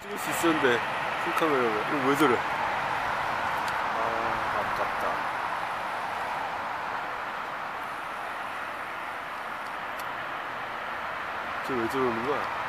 찍을 수 있었는데 풀카메라로. 이거 왜 저래? 아, 아깝다. 저 왜 저러는 거야?